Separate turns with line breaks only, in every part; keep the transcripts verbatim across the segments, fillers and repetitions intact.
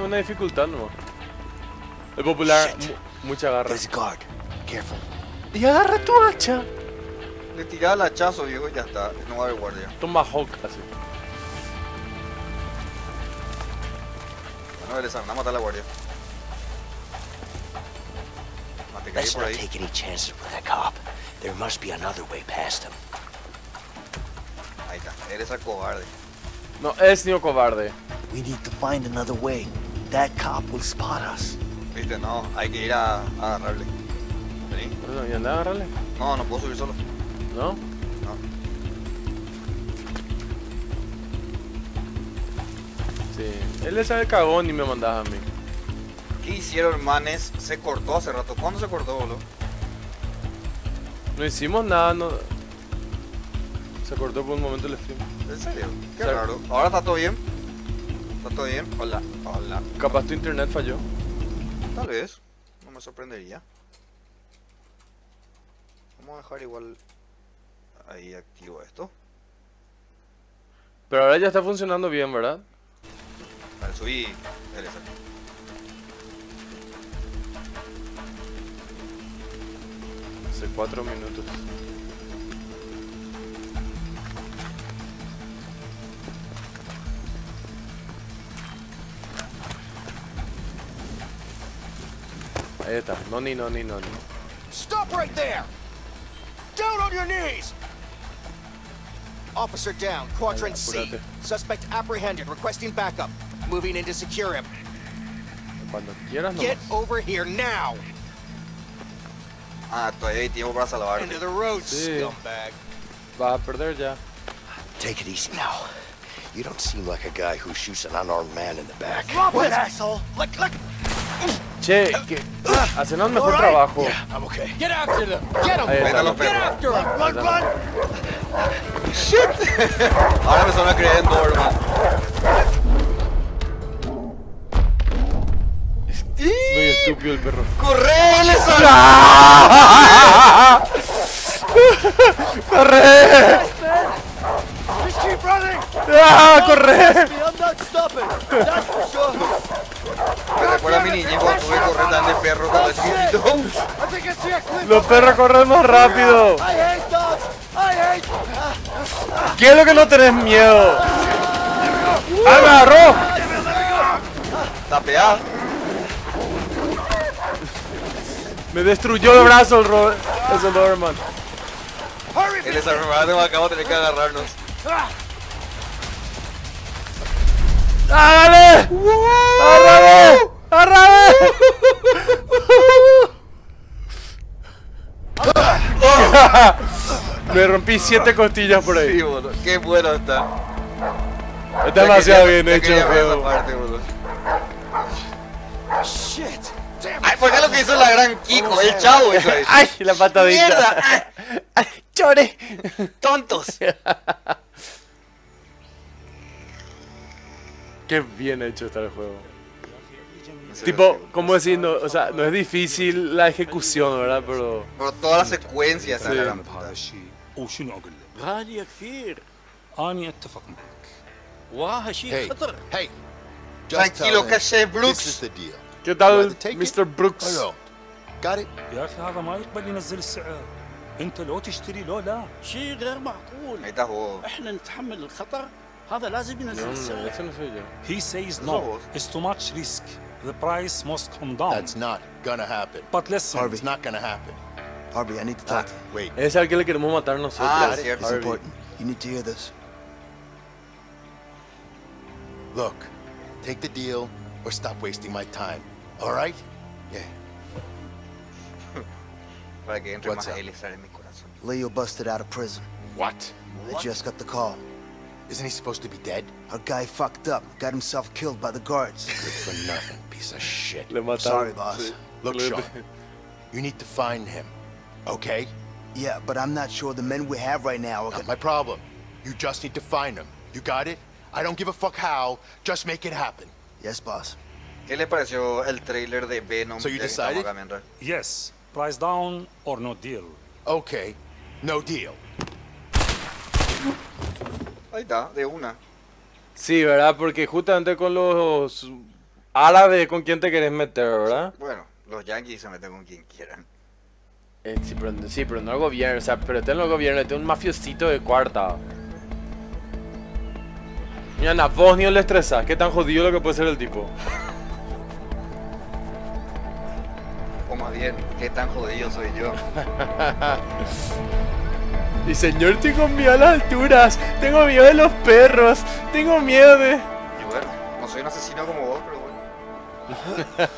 una dificultad, ¿no? El popular, mu mucha garra. Y agarra tu hacha.
Le tiraba el hachazo, viejo, y ya está. No va a haber guardia.
Toma Hawk, así.
Bueno, Elisa, anda a matar a la guardia. Mate que hay
Let's
por
not
ahí.
take any chances with that cop. There must be another way past him.
Ahí está, eres el cobarde.
No, es niño cobarde.
We need to find another way. That cop will spot us.
Viste, no, hay que ir a, a agarrarle. Vení.
¿Y anda a agarrarle?
No, no puedo subir solo.
¿No?
No.
Sí. Él es el cagón y me mandaba a mí.
¿Qué hicieron, manes? Se cortó hace rato. ¿Cuándo se cortó, boludo?
No hicimos nada, no. Se cortó por un momento el stream.
¿En serio? Qué
Sí.
raro. ¿Ahora está todo bien? ¿Está todo bien? Hola. Hola.
Capaz tu internet falló.
Tal vez. No me sorprendería. Vamos a dejar igual ahí activo esto.
Pero ahora ya está funcionando bien, ¿verdad?
Vale, subí el S.
Hace cuatro minutos. Ahí está. No ni, no ni, no ni.
Stop right there! Down on your knees! Officer down, quadrant C.
Apúrate.
Suspect apprehended, requesting backup. Moving in to secure him.
Cuando quieras nomás.
Get over here now!
Ah, todavía hay tiempo para salvarte.
Into the road,
Sí.
scumbag.
Vas a perder ya.
Take it easy now. You don't seem like a guy who shoots an unarmed man in the back.
Drop it, asshole! Look, look!
Che, que hacen un mejor
Alright.
trabajo.
Yeah, I'm okay.
Get after them! Get him!
Ahí
Ven a
está.
los
Get
perros.
after him! Run, run, run!
Ahora me suena creyendo, hermano.
Medio estúpido el perro.
¡Corre, Elisa!
¡Corre!
Just keep running!
¡Ah, corre!
I'm not stopping! That's for sure!
Me recuerda a mi niñez cuando tuve que correr tan de perro cuando era chiquitito.
I think I see a clip!
Los perros corren más rápido.
I hate dogs! I hate...
¿Qué es lo que no tenés miedo? ¡Ah, me agarró!
Está pegado.
Me destruyó el brazo el, ro ese Doberman.
En esa hermana acabamos de tener que agarrarnos.
¡Hágale! ¡Arrabe! ¡Arrabe! Me rompí siete costillas por ahí.
Sí, boludo. Qué bueno está.
Está demasiado
Ya quería-
bien
ya
hecho el
quería ver esa
juego.
parte, boludo.
Shit! Damn
Ay, ¿por qué lo que hizo la gran Kiko? El chavo hizo eso.
¡Ay, la patadita!
¡Mierda!
¡Ay, chore!
¡Tontos!
Qué bien hecho está el juego.
Sí,
Tipo,
sí.
¿cómo decir? No, o sea, no es difícil la ejecución, ¿verdad? Pero...
Pero toda la secuencia está
Sí.
la gran
بهذا
puta.
الشيء وشنو اقول لك؟
غالية كثير
اني اتفق معك.
وها شيء
Hey,
خطر.
hey, just
Tranquilo,
tell him
caché,
this is
Brooks.
the deal.
¿Qué tal,
You either take it
mister Brooks?
or no. Got it?
يا اخي هذا ما يقبل ينزل السعر. انت لو تشتري لو لا.
شيء غير معقول.
Ahí está, juego.
احنا نتحمل الخطر. هذا لازم
No,
ينزل
no,
السعر.
ese no soy yo.
He says
No.
no. It's too much risk. The price must come down.
That's not gonna happen.
But listen.
It's not gonna happen.
Harvey, I need to talk to you.
Wait,
Es al que le queremos matar nosotros.
Ah,
It's
cierto.
Harvey.
important. You need to hear this.
look, take the deal or stop wasting my time. All right? Yeah.
Para que entre
What's
más
up?
Elisa en mi corazón.
Leo busted out of prison.
What?
They just got the call.
Isn't he supposed to be dead?
Our guy fucked up, got himself killed by the guards.
Good for nothing, piece of shit.
Le mataron.
Sorry, boss.
Sí.
Look,
Le-
Sean, you need to find him, okay?
Yeah, but I'm not sure the men we have right now are
Not
gonna...
my problem. You just need to find him. You got it? I don't give a fuck how. Just make it happen.
Yes, boss.
¿Qué le pareció el trailer de Venom?
So you
Ya que estamos
decided?
acá mientras-
Yes. Price down or no deal.
Okay, no deal.
Ahí está, de una.
Sí, ¿verdad? Porque justamente con los Árabe, ¿con quién te querés meter, verdad?
Bueno, los yankees se meten con quien quieran.
Eh, sí, pero, sí, pero no el gobierno, o sea, pero este no el gobierno, este es un mafiosito de cuarta. Mira, a vos ni le estresás, qué tan jodido lo que puede ser el tipo.
O más bien, qué tan jodido soy yo.
Y señor, tengo miedo a las alturas, tengo miedo de los perros, tengo miedo de...
Y bueno, no soy un asesino como vos, pero bueno.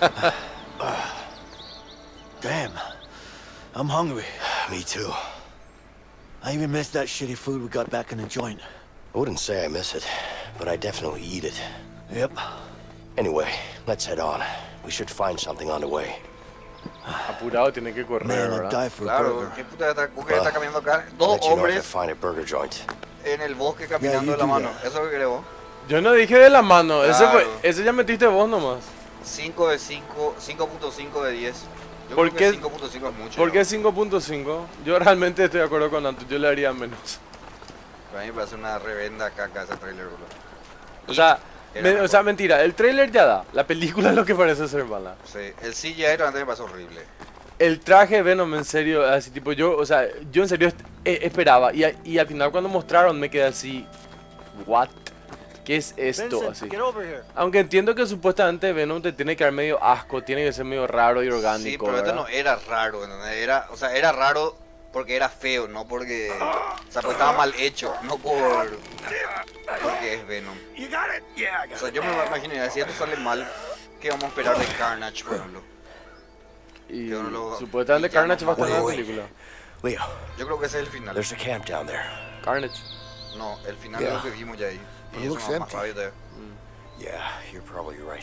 Damn. I'm hungry.
Me too.
I even missed that shitty food we got back in the joint.
I wouldn't say I miss it, but I definitely eat it.
Yep.
Anyway, let's head on. We should find something on the way.
Apurado, tiene que correr,
Man, I'd
¿verdad?
die for a
Claro,
burger.
¿qué puta está, ¿qué está
Well,
caminando acá?
I'll
Dos
let you know if I
hombres
find a burger joint.
en el bosque caminando
you
de la
do
mano.
that.
¿Eso es lo que querés vos?
Yo no dije de la mano, ese,
Claro.
fue, ese ya metiste vos nomás.
cinco de cinco, cinco punto cinco de diez. Yo
¿Por
creo
qué-
que cinco punto cinco es mucho.
¿Por
¿no?
qué cinco punto cinco? Yo realmente estoy de acuerdo con Anto, yo le haría menos.
Para mí me parece una revenda caca ese trailer, boludo.
O sea,
Era
me- o
mejor.
sea, mentira, el trailer ya da, la película es lo que parece ser mala.
Sí, el C G I realmente me parece horrible.
El traje de Venom, en serio, así tipo, yo, o sea, yo en serio est- eh, esperaba, y, a- y al final cuando mostraron me quedé así, what? ¿Qué es esto?
Vincent,
Así.
get over here.
Aunque entiendo que supuestamente Venom te tiene que dar medio asco, tiene que ser medio raro y orgánico,
Sí, pero este
¿verdad?
no era raro, ¿entendés? Era, o sea, era raro porque era feo, no porque... O sea, porque estaba mal hecho, no por... Porque es Venom. O sea, yo me imagino, si esto sale mal, ¿qué vamos a esperar de Carnage, por ejemplo?
Y
yo no lo-
supuestamente
y ya
Carnage
no
va a estar en la
Wait, wait.
película.
Leo,
Yo creo que ese es el final.
there's a camp down there.
Carnage.
No, el final
Yeah.
es lo que vimos ya ahí.
It
Y eso
looks
no es más
empty.
rabia todavía.
Yeah, you're probably right.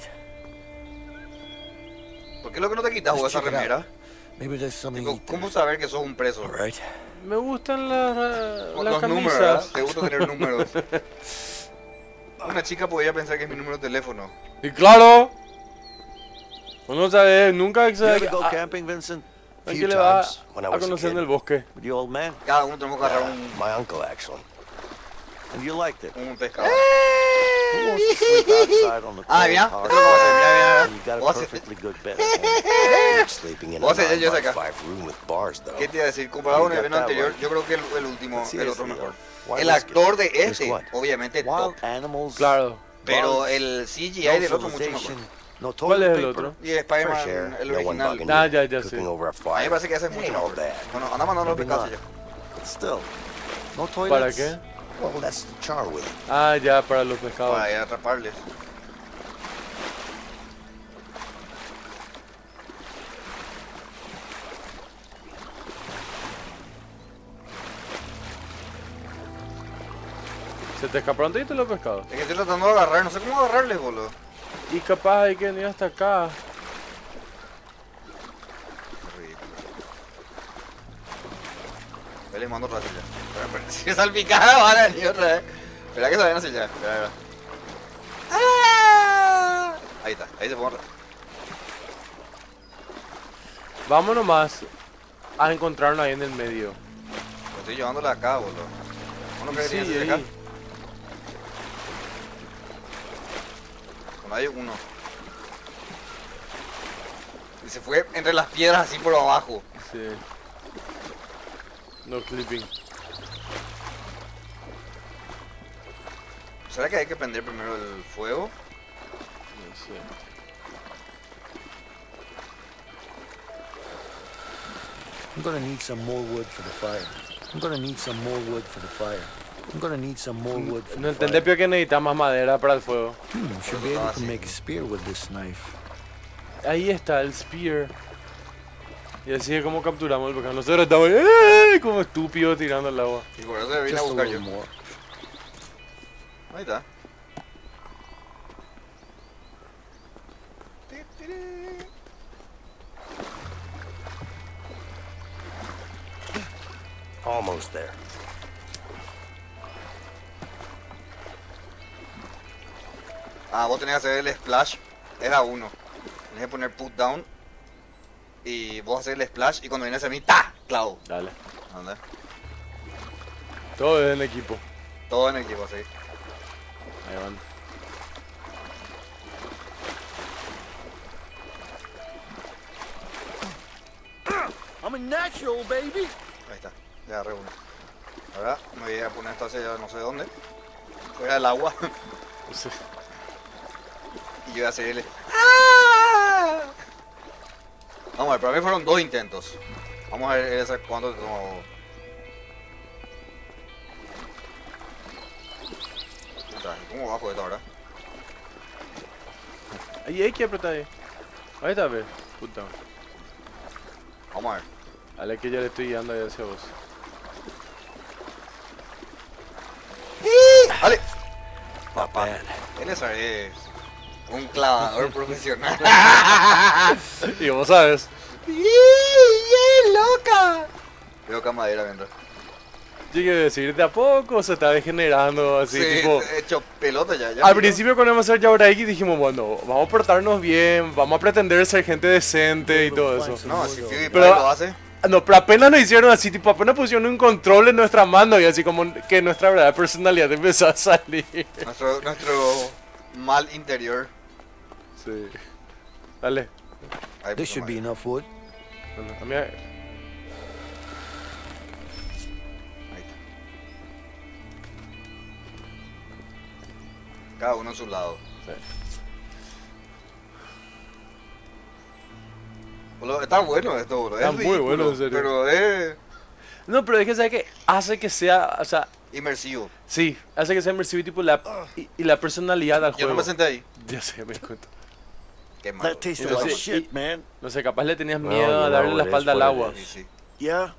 ¿Por qué lo que no te quitas vos
Let's
esa
check it out.
remera?
Maybe there's something
Digo,
to eat
¿cómo
there.
saber que sos un preso?
All right.
Me gustan las, las
Los números, ¿verdad?
camisas.
Te gusta tener números. Una chica podría pensar que es mi número de teléfono.
Y claro, uno sabe, nunca
You
sabe
ever go
a-
camping, Vincent?
a
Few
quién le va
times when I
a
was a
conocer en
kid.
el bosque.
With your old man?
Cada uno tenemos que agarrar un,
My uncle, actually.
And you liked it?
un pescado.
Who wants to sleep outside on the
Ah,
cold,
mira,
hard
esto es lo que vamos a hacer, mira,
ground?
mira,
You got
Vos
a
haces-
perfectly good bed at home.
Like sleeping in a
Vos haces
nine
ellos
by
acá.
five room with bars, though.
¿Qué te iba a decir? Comparado con el
You got
evento
that
anterior,
right.
yo creo que el, el último,
Sí,
el
es
otro
cierto.
mejor.
Why
El
was-
actor de
Guess
este,
what?
obviamente top.
Wild animals.
Claro.
Pero
bugs,
el C G I
no
del otro mucho mejor.
civilization, no
¿Cuál es
toilet
el
paper.
otro?
Y Spider-Man,
Fresh air,
el
no one
original.
bugging
Ah,
you.
ya, ya,
Cooking
sí.
over a
A mí
fire.
me parece que hace
It
mucho
ain't all
mejor.
bad.
Bueno, anda mandando los
Maybe
pescados
not.
ya.
But still, no toilets.
¿Para qué?
Well, that's the charm with it.
Ah, ya, para los pescados.
Para ir a atraparles.
Se te escaparon todos los pescados.
Es que estoy tratando de agarrar, no sé cómo agarrarles, boludo.
Y capaz hay que venir hasta acá.
Qué ridículo. Ahí les mando otra vez ya. Espera, espera. Si es salpicada, van a venir otra vez. Espera que se vayan hacia allá. Espera, espera. ¡Ah! Ahí está, ahí se fue otra.
Vamos nomás a encontrarnos ahí en el medio.
Estoy llevándola acá, boludo. ¿Uno que
Sí,
venía hacia
ahí.
acá? Bueno, hay uno. Y se fue entre las piedras así por abajo.
Sí. No clipping.
¿Será que hay que prender primero el fuego?
No sé.
I'm gonna need some more wood for the fire. I'm gonna need some more wood for the fire. I'm gonna need some more wood for
No
the
entendé,
fire.
pero que necesitas más madera para el fuego.
Hmm, should be able to make a spear with this knife.
Ahí está el spear. Y así es como capturamos el pescado. Nosotros estamos ¡eh! como estúpidos tirando el agua.
Y por eso me vine a
Just a
buscar
little
yo.
more.
Ahí está.
Almost there.
Ah, vos tenés que hacer el splash. Era uno. Tenés que poner put down. Y vos hacer el splash. Y cuando vienes a mí, ¡ta! Clavo.
Dale.
Anda.
Todo es en equipo.
Todo en equipo así.
Ahí van.
I'm a natural, baby.
Ahí está, ya agarré uno. Ahora me voy a poner esto hacia no sé dónde. Fuera del agua.
Sí.
Y yo voy a seguirle. ¡Ah! Vamos a ver, para mí fueron dos intentos. Vamos a ver ese cuánto te tomó. ¿Cómo bajo esto ahora?
Ahí hay que apretar ahí. Ahí está, ve. Puta.
Vamos a ver.
Dale que ya le estoy guiando ahí hacia vos.
¡Dale!
Not bad.
Él es es un clavador profesional.
Y vos sabes.
¡Bien loca! Veo camadera mientras.
Llegué a decir, de a poco se está degenerando así,
Sí,
tipo.
hecho pelota ya. ya
Al
mira.
principio cuando íbamos a hacer Yaoraiki dijimos, bueno, vamos a portarnos bien, vamos a pretender ser gente decente y todo eso.
No, si PewDiePie
Pero-
lo hace.
No, pero apenas nos hicieron así, tipo, apenas pusieron un control en nuestra mano y así como que nuestra verdadera personalidad empezó a salir.
Nuestro, nuestro mal interior.
Sí. Dale.
Ahí
This
puso
should be
madera.
enough wood.
Bueno, a mí...
Ahí está. Cada uno en su lado.
Sí.
Boludo, está bueno esto, boludo.
Está
es
muy
ridículo,
bueno, en serio.
Pero es
No, pero es que, ¿sabes qué? Hace que sea, o sea,
inmersivo.
sí, hace que sea inmersivo y tipo la, y, y la personalidad al
Yo
juego.
no me senté ahí.
Ya sé, me cuento.
Qué malo.
That tasted
Pero
like
sí,
shit,
y-
man.
No sé, capaz le tenías
Well,
miedo a
you
darle
know,
la
it is
espalda al
what it
agua.
Sí, sí.
Yeah.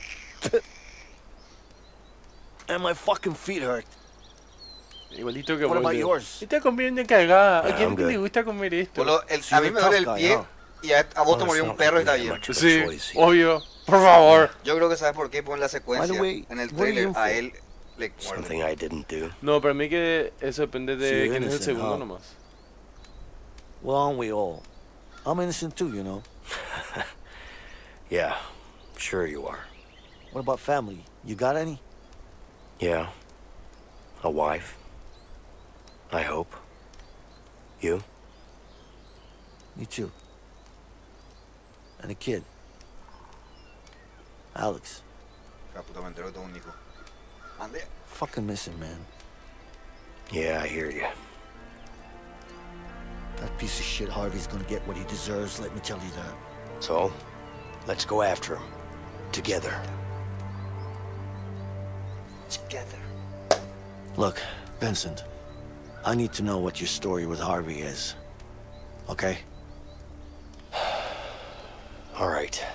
And my fucking feet hurt.
Igualito que
What
vos.
about
Diego.
yours?
Y te comiendo una cagada. ¿A
Yeah,
quién
I'm
le
good.
gusta comer esto?
Boludo, el-
So
a mí
you're
me
a
duele el
tough guy,
pie
huh?
y a, a vos te
Well,
murió
it's
un
not
perro y está
really
bien.
much of a
Sí,
choice here.
obvio. Por favor.
Yo creo que sabes por qué ponen la secuencia
By the way,
en el
what are you
trailer.
in
A
for?
él le
Something
muerde.
I didn't do.
No, para mí que eso depende de
Sí,
quién es el
innocent,
segundo
huh?
nomás.
Well, aren't we all? I'm innocent too, you know.
Yeah, sure you are.
What about family? You got any?
Yeah. A wife. I hope. You?
Me too. And a kid. Alex.
Ah, puta, me enteró que tengo un hijo. Ande.
Fucking miss him, man.
Yeah, I hear you.
That piece of shit Harvey's gonna get what he deserves, let me tell you that.
So, let's go after him. Together.
Together.
Look, Vincent, I need to know what your story with Harvey is. Okay?
All right.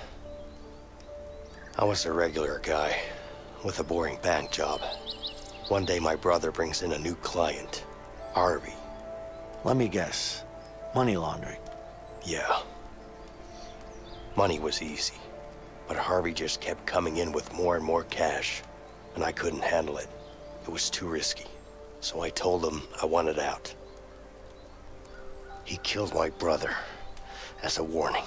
I was a regular guy with a boring bank job. One day my brother brings in a new client, Harvey.
Let me guess. Money laundering.
Yeah. Money was easy, but Harvey just kept coming in with more and more cash, and I couldn't handle it. It was too risky, so I told him I wanted out. He killed my brother as a warning.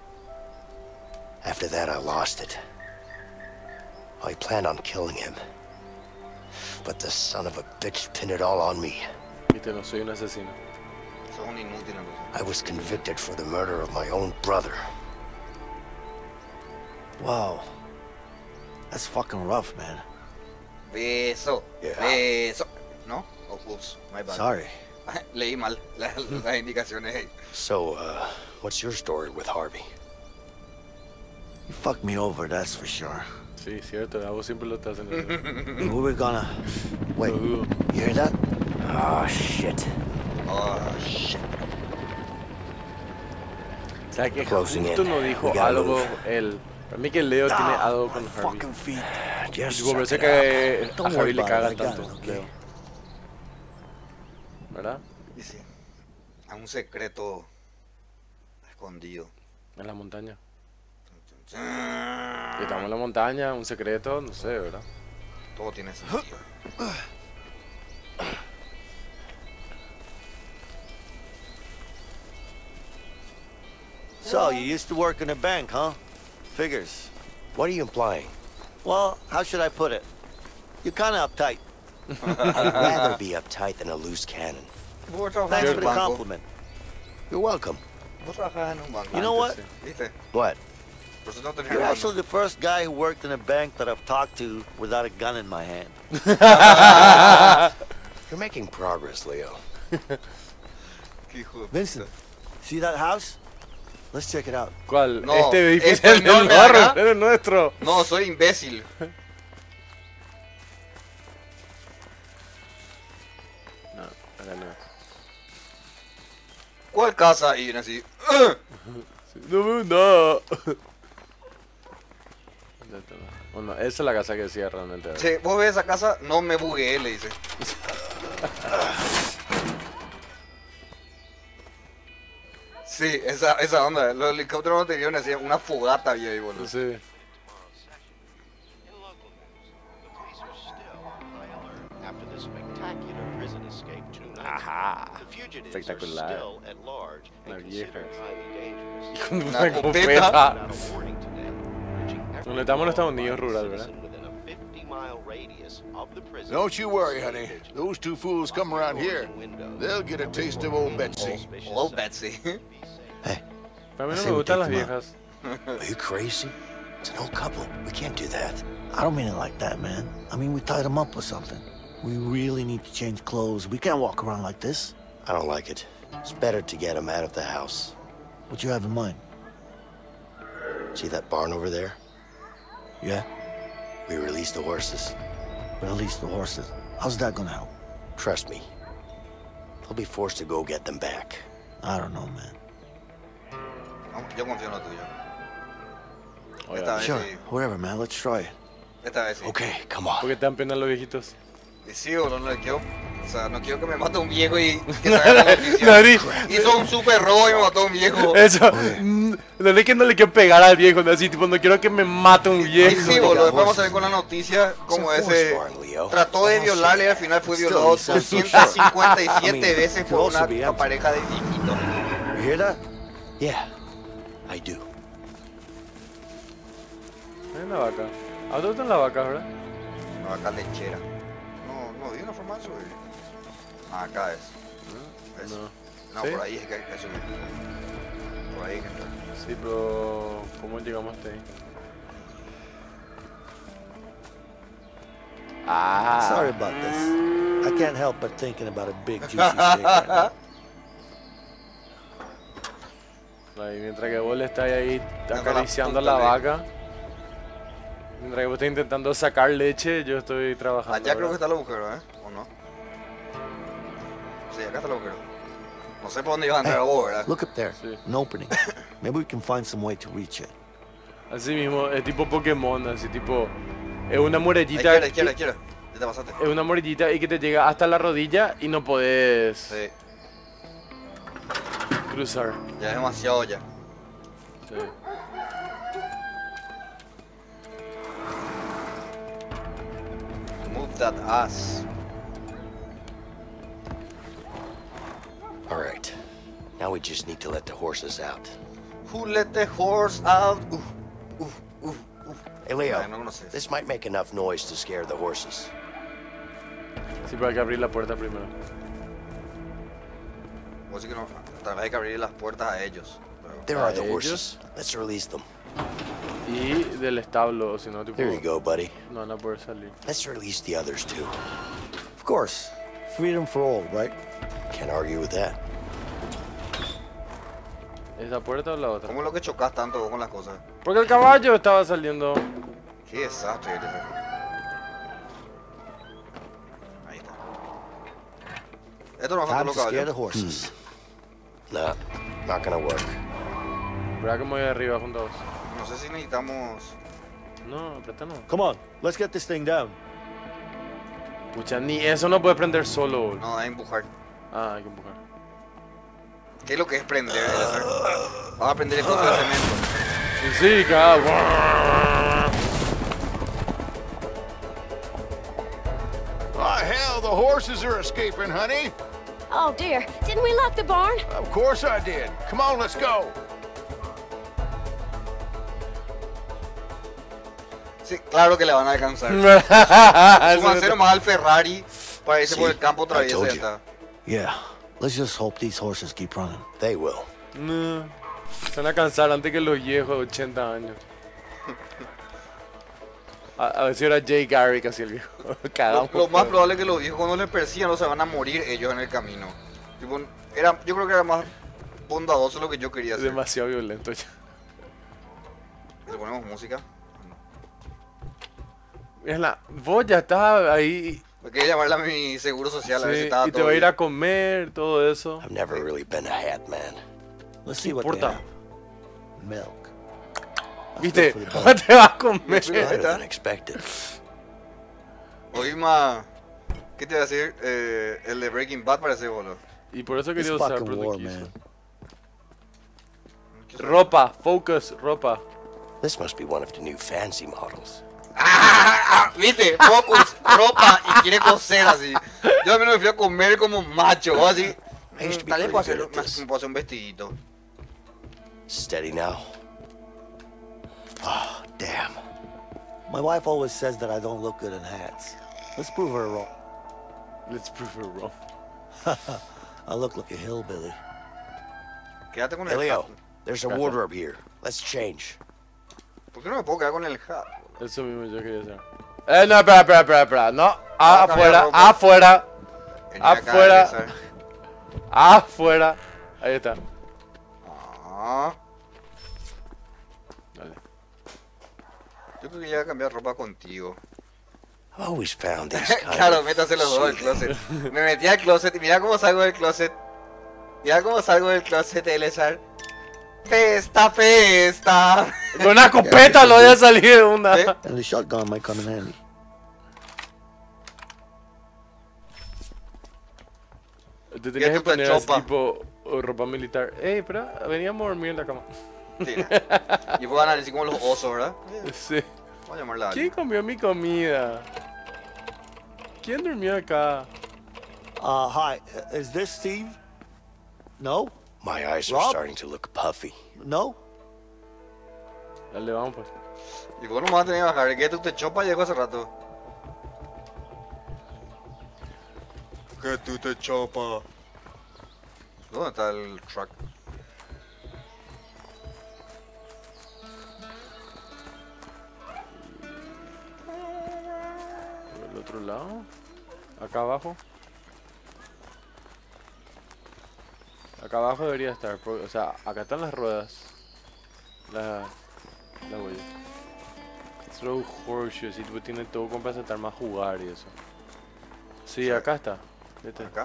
After that, I lost it. I planned on killing him, but the son of a bitch pinned it all on me.
Viste, no soy un asesino.
Sos un inútil entonces.
I was convicted for the murder of my own brother.
Wow. That's fucking rough, man.
Beso.
Yeah.
Beso. ¿No? Oh, oops. My bad.
Sorry.
Leí mal las, las indicaciones ahí.
So, uh, what's your story with Harvey?
You fucked me over, that's for sure.
Sí, cierto, a vos siempre lo estás haciendo.
We were gonna... Wait,
Lo dudo.
you hear that?
Ah, shit.
Oh, shit.
O sea, que
Closing
justo
in.
no dijo
We gotta
algo
move.
él. Para mí que Leo tiene
Ah,
algo
my
con Harvey.
fucking feet.
Just
Tipo,
suck
parece
it
que a
Don't
Harvey
worry
le
about it,
caga
I got
tanto,
it, okay?
Leo. ¿Verdad?
Y sí. A un secreto escondido.
En la montaña. Estamos en la montaña, un secreto, no sé, ¿verdad?
Todo tiene sentido.
So, you used to work in a bank, huh? Figures.
What are you implying?
Well, how should I put it? You're kinda uptight.
I'd rather be uptight than a loose cannon.
Vos trabajás
Thanks
en
for
un
the
banco.
compliment.
You're welcome.
Vos trabajás en un banco.
You know what?
¿Viste?
What?
Por eso no tenía
You're
nada.
also the first guy who worked in a bank that I've talked to without a gun in my hand.
You're making progress, Leo.
Qué hijo de
Vincent,
puta.
see that house? Let's check it out.
¿Cuál?
No,
este edificio
esto
es el
enorme
barro,
acá.
es nuestro.
No, soy imbécil.
No, acá no es.
¿Cuál casa? Y viene así. "Ugh".
No veo nada. Oh, no, esa es la casa que decía realmente.
Sí, vos ves esa casa, no me bugueé, le dice. Sí, esa, esa onda. Los helicópteros no tenían así, una fogata había ahí, boludo.
Sí. Ajá. Espectacular. Una vieja. Con
Una
una
escopeta.
escopeta. Donde estamos en Estados Unidos rural, ¿verdad?
Don't you worry, honey. Those two fools come around here. They'll get a taste of old Betsy.
Old Betsy.
Hey,
A mí no
I say
me
we
gustan
take
las
them out.
viejas.
Are you crazy? It's an old couple. We can't do that.
I don't mean it like that, man. I mean, we tied him up or something. We really need to change clothes. We can't walk around like this.
I don't like it. It's better to get them out of the house.
What you have in mind?
See that barn over there?
Yeah?
We release the horses.
Release the horses. How's that gonna help?
Trust me. They'll be forced to go get them back.
I don't know, man.
No, yo confío en lo tuyo.
Oye,
Esta vez
Sure,
sí.
whatever, man. Let's try it.
Esta vez sí.
Okay, come on.
¿Por qué te dan pena los viejitos?
Y sí, boludo, no le quiero. O sea, no quiero que me mate un viejo y que se haga la noticia.
Nariz.
Hizo un super robo y me mató un viejo.
Eso. mm, No es que no le quiero pegar al viejo, no, así, tipo, no quiero que me mate un
Y
viejo.
sí, boludo, después vamos a ver con la noticia como
It's a
ese
horse barn, Leo.
trató de violarle y al final fue violado doscientas cincuenta y siete veces por una pareja de viejitos.
You hear that?
Yeah, I do.
Hay una vaca. ¿A dónde están las vacas, verdad?
Una vaca lechera. No, no, di una forma de subir. Ah, acá es. ¿Ves?
No.
No,
¿Sí?
por ahí es que hay que subir. Por ahí hay que entrar.
Sí, pero ¿cómo llegamos hasta ahí? Ah.
Sorry about this. I can't help but thinking about a big juicy steak right now.
Ahí, mientras que vos le estás ahí
Dando la
acariciando a
puta
la
leche.
vaca. Mientras que vos estás intentando sacar leche, yo estoy trabajando.
Allá creo que
¿verdad?
está el agujero, ¿eh? ¿O no? Sí, acá está el agujero. No sé por dónde ibas a entrar vos, ¿verdad?
Look up there.
Sí.
An opening. Maybe we can find some way to reach it.
Así mismo, es tipo Pokémon, así tipo. Es una
A
murallita.
izquierda, izquierda, izquierda. Ya te pasaste.
Es una murallita y que te llega hasta la rodilla y no podés
Sí,
cruzar.
ya es demasiado ya.
Sí.
Move that ass.
All right. Now we just need to let the horses out.
Who let the horse out? Uf, uf, uf, uf.
Hey, Leo,
Ay, no conoces.
this might make enough noise to scare the horses.
Sí, pero hay que abrir la puerta primero.
Vos sí que no. Tal vez hay que abrir las puertas a ellos. Pero-
There
Ah,
are the
ellos.
horses. Let's release them.
Y del establo, o si no, tipo.
Here you go, buddy.
No van a poder salir.
Let's release the others too.
Of course. Freedom for all, right?
Can't argue with that.
¿Esa puerta o la otra?
¿Cómo es lo que chocas tanto vos con las cosas?
Porque el caballo estaba saliendo.
Qué desastre eres. Ahí está. Esto no
Time
son
to
los
scare the
caballos.
horses.
Nah, not gonna work.
¿Verdad que me voy arriba junto a vos?
No sé si necesitamos.
No, aprieta no.
Come on, let's get this thing down.
Pucha, ni eso no puedes prender solo, boludo.
No, hay que empujar.
Ah, hay que empujar.
¿Qué es lo que es prender? Vamos a prender el costo de cemento.
Sí, sí, cada.
Oh, hell, the horses are escaping, honey.
Oh dear, didn't we lock the barn?
Of course I did. Come on, let's go.
Sí, claro que le van a alcanzar.
Eso
Súbanse nomás al Ferrari para irse
Sí,
por el campo otra
I
vez.
told
Ya
you.
está.
Yeah. Let's just hope these horses keep running.
They will.
No. Se van a cansar antes que los viejos de ochenta años. A, a ver si era Jay Garrick así el viejo.
Lo,
Cagamos.
lo más probable es que los viejos cuando les persigan no se van a morir ellos en el camino. Tipo, era, yo creo que era más bondadoso lo que yo quería
Es
hacer.
demasiado violento ya.
¿Le ponemos música?
Es la, vos ya estás ahí.
Me quería llamarle a mi seguro social a ver si
Sí,
estaba
y te
todo
va a ir
bien.
a comer, todo eso.
I've never really been a hat man.
Let's
¿Qué
see what they
importa?
have. Milk. That's
¿Viste?
good for the
Te va a comer.
Sí, ahí
Better
está.
than expected.
Oí más... ¿Qué te iba a decir? Eh, el de Breaking Bad parece, boludo.
Y por eso
This
quería usar
fucking war,
protección.
man.
Ropa, focus, ropa.
This must be one of the new fancy models.
¡Ah! ah, ¿Viste? Focus, ropa y quiere coser así. Yo a mí no me fui a comer como macho, o así.
I used to be
Tal vez
pretty
puedo hacer,
good at
una-
this.
me puedo hacer un vestidito.
Steady now. Oh, damn.
My wife always says that I don't look good in hats. Let's prove her wrong.
Let's prove it wrong.
I look like a hillbilly.
Quédate con el
Elio,
hat.
there's a
Gotcha.
wardrobe here. Let's change.
¿Por qué no me puedo quedar con el hat?
Eso mismo yo quería hacer. Eh, no, espera, espera, espera, espera. No,
Ah,
afuera,
cambia ropa.
afuera,
Venía acá,
Afuera.
César.
afuera. Ahí está.
Ah,
Dale.
yo creo que ya voy a cambiar ropa contigo.
I've always found these kind
Claro,
of
métase los dos al
soothing.
closet. Me metí al closet y mira cómo salgo del closet. Mira cómo salgo del closet, Elezar. Festa, festa.
Con una escopeta lo voy a salir de una.
¿Sí?
And the shotgun might come in handy.
Te tenías
Ya
que
tú te
poner así,
chopa.
tipo oh, ropa militar. Ey, espera, veníamos a dormir en la cama.
Sí. Y puedo analizar como los osos, ¿verdad?
Sí.
Vamos a llamarla a
¿Quién
alguien.
comió mi comida? ¿Quién durmió acá?
Uh, hi. uh, Is this Steve? No?
My eyes are
Rob?
starting to look puffy.
No?
Dale, vamos pues.
Y vos no me vas a tener que bajar. ¿Qué tú te chopa? Llegó hace rato. Que tú te chopa. ¿Dónde está el truck?
Por el otro lado. Acá abajo. Acá abajo debería estar. por- O sea, acá están las ruedas. La, la huella. Throw horseshoes. Y tipo, tiene todo como para saltar más jugar y eso. Sí,
Sí.
acá está. Vete.
Acá.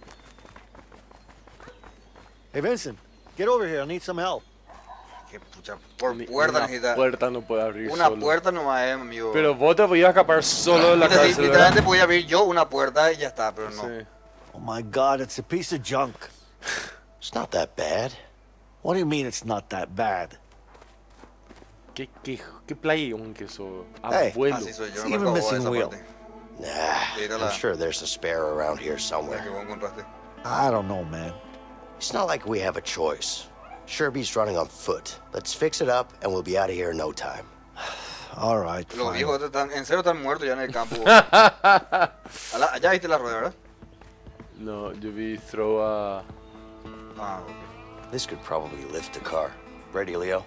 Hey, Vincent, get over here. I need some help.
Que pucha. Por
Ni-
puerta
una
necesita.
puerta no puede abrir
Una
solo.
puerta nomás, eh, amigo.
Pero vos te podías escapar solo de la
Literal-
cárcel,
Literalmente
¿verdad?
podía abrir yo una puerta y ya está, pero no.
Sí.
Oh my God, it's a piece of junk.
It's not that bad.
What do you mean it's not that bad?
¿Qué, qué, qué playón que sos?
Hey,
Abuelo.
Así soy yo,
It's
no me
even
acabo de
missing
esa
wheel.
parte.
Nah,
Mira
I'm
la-
sure there's a spare around here
La que
somewhere.
vos encontraste.
I don't know, man.
It's not like we have a choice. Sherby's running on foot. Let's fix it up and we'll be out of here in no time.
All right,
Los
fine.
viejos están, en serio están muertos ya en el campo. A la- allá viste la rueda, ¿verdad?
No, yo vi throw a...
Ah, ok.
This could probably lift the car. Ready, Leo?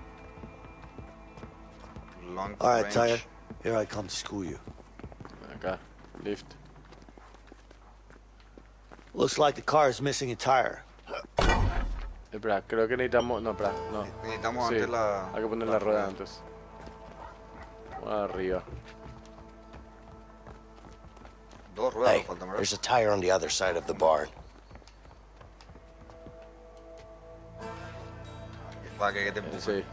Long
All right,
range.
Tyre. Here I come to school you.
Acá. Lift.
Looks like the car is missing a tire.
Espera, creo que necesitamos... No, espera, no.
Necesitamos
Sí,
antes la...
hay que poner la rueda antes. Arriba.
Dos ruedas
Hey,
nos faltan, ¿verdad?
there's a tire on the other side of the barn.
Para que, que te empuje.
Sí.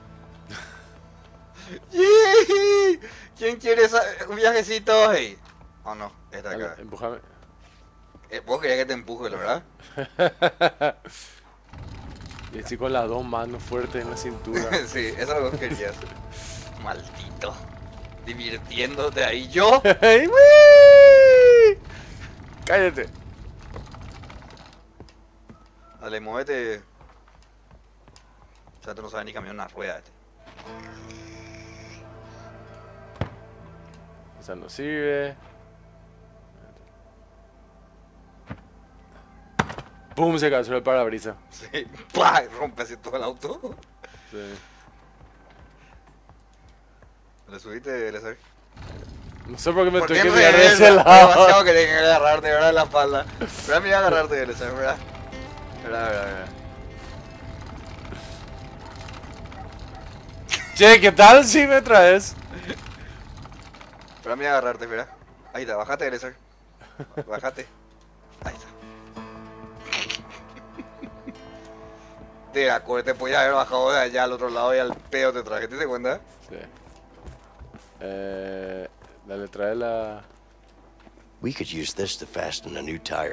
¡Yee! ¿Quién quiere esa- un viajecito? Hey. Oh no, esta de
Dale,
acá.
empújame.
Eh, vos querías que te empuje, ¿verdad?
Y así con las dos manos fuertes en la cintura.
Sí, eso es lo que vos querías. Maldito. Divirtiéndote ahí. ¿Yo?
¡Ey, güey! ¡Cállate!
Dale, muévete. O sea, tú no sabes ni cambiar una rueda. Este.
Esa no sirve. ¡Pum! Se cayó el parabrisas.
Sí. ¡Pah! Rompe así todo el auto.
Sí.
¿Le subiste, Eliezer?
No sé por qué me
¿Por
tuve
qué
que mirar de
regresa?
ese lado.
Demasiado que tenía que agarrarte, ¿verdad? De la espalda. Pero mira, agarrarte, Eliezer, ¿verdad? ¿Verdad, verdad, verdad?
Che, ¿qué tal si me traes?
Pero mira, agarrarte, mira. Ahí está, bájate, Eliezer. Bájate. Ahí está. Te acuerdas, te podías haber bajado de allá al otro lado y al pedo te traje, ¿te das cuenta?
Sí. Eh, dale, trae la...
We could use this to fasten a new tire.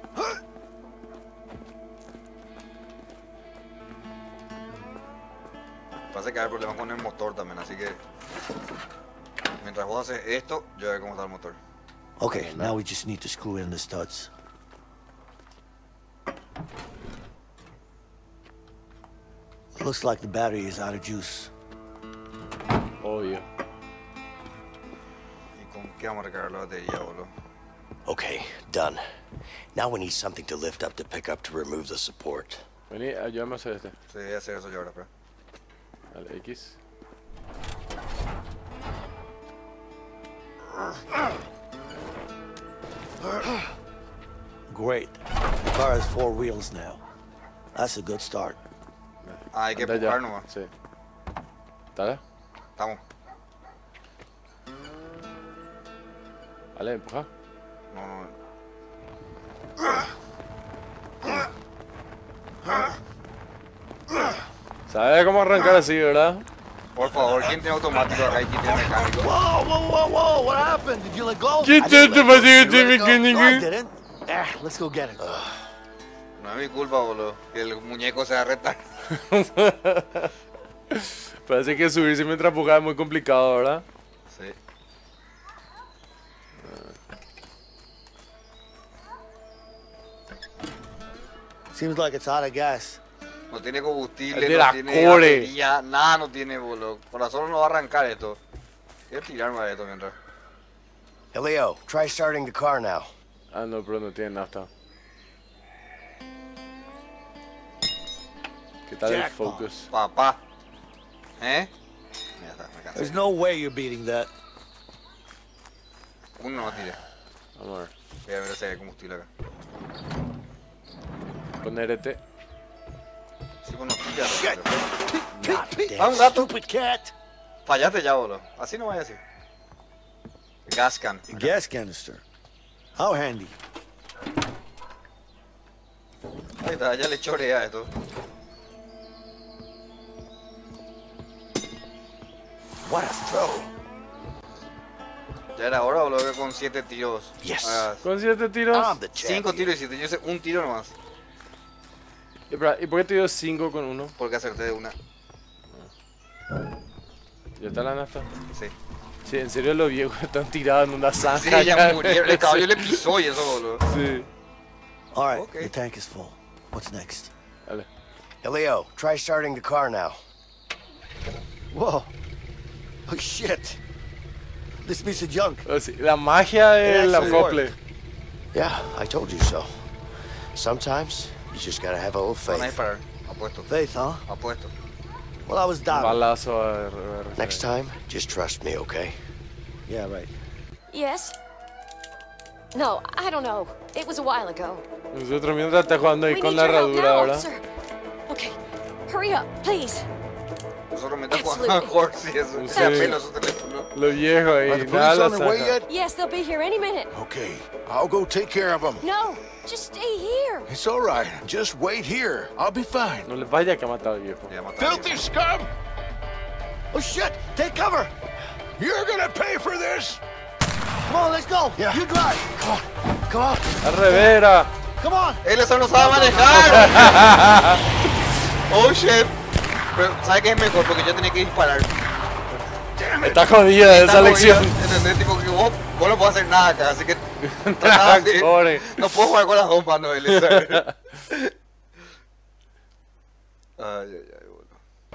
Pasa que hay problemas con el motor también, así que... Mientras vos haces esto, yo voy a ver cómo está el motor.
Okay, now we just need to screw in the studs. Looks like the battery is out of juice.
Obvio.
¿Y con qué vamos a recargar la batería, boludo?
Okay, done. Now we need something to lift up to pick up to remove the support.
Vení, ayúdame a hacer este.
Sí, voy a hacer eso yo ahora, espera.
Dale, X.
Great. The car has four wheels now. That's a good start.
Ah, hay que
Anda ya.
empujar nomás.
Sí. Dale.
Estamos.
Dale, empuja.
No, no.
¿Sabes cómo arrancar así, verdad?
Por favor, ¿quién tiene automático acá y quién tiene mecánico?
Whoa, whoa, whoa, whoa! What happened? Did you let go?
¿Quién
I
tiene
didn't let go.
automático
You
y
let go? No, I
mecánico?
didn't. Ah, let's go get it.
No es mi culpa, boludo. Que el muñeco se va a retar.
Parece que subirse mientras empujaba es muy complicado, ¿verdad?
Sí.
Seems like it's out of gas.
No tiene combustible,
Es de
no
la
tiene
core.
batería, nada no tiene, boludo. Por razón no va a arrancar esto. Quiero tirarme a esto mientras.
Elio, try starting the car now.
Ah, no, pero no tiene nafta. ¿Qué tal el
Jackpot.
focus?
Papá. ¿Eh? Ya está, me cansé.
There's no way you're beating that.
Uno no tire.
Vamos a ver.
Voy a ver si hay combustible acá.
Poner E T.
Sí, pues no tira.
Pete,
Ah, un gato.
stupid cat.
Fallaste ya, boludo. Así no vaya así. Gas can.
A gas canister. How handy.
Ahí está, ya le chorea esto.
What a throw.
Ya era hora, boludo, que con siete tiros.
Yes.
hagas
¿Con siete tiros?
I'm the
cinco
champion.
tiros y siete. Yo hice un tiro nomás.
¿Y, espera, ¿y por qué te dio cinco con uno?
Porque acerté de una.
¿Ya está la nafta?
Sí.
Sí, en serio los viejos están tirados en una zanja.
Sí, ya murieron. El caballo le pisó y eso, boludo.
Sí.
All right,
Okay.
the tank is full. What's next?
Dale.
Elio, try starting the car now.
Whoa. Oh, shit. This piece of junk.
Oh, sí, la magia del
actually
acople.
Yeah, I told you so. Sometimes you just gotta have a little
Van a
faith.
disparar. Apuesto.
Faith, huh?
Apuesto.
Well, I was
Un
down.
balazo a, a, a
Next time, just trust me, okay?
Yeah, right.
Yes? No, I don't know. It was a while ago.
Nosotros mientras está jugando ahí
We
con
need
la
your help
herradura,
now,
¿verdad?
officer. Okay, hurry up, please.
Nosotros me estamos jugando a Horse y eso.
Sí.
Se apela su teléfono.
Los viejos
Are
ahí,
the
nada
police
la
on their way
zanja.
yet?
Yes, they'll be here any minute.
Okay, I'll go take care of them.
No, just stay here.
It's all right. Just wait here. I'll be fine.
No les vaya que ha matado al viejo.
Ya mataron.
Filthy scum!
Oh, shit! Take cover!
You're gonna pay for this!
Come on, let's go!
Yeah.
You drive!
Come on, come on.
¡La revera!
Come on!
Él eso no sabe manejar. Oh shit. Pero, ¿sabes qué es mejor? Porque yo tenía que disparar.
Está jodida esa
Está
lección.
jodido, ¿entendés? Tipo que vos, vos no podés hacer nada acá, así que tratá de-
Pobre.
no puedo jugar con las dos manos, él, ¿sabes? Ay, ay, ay, boludo.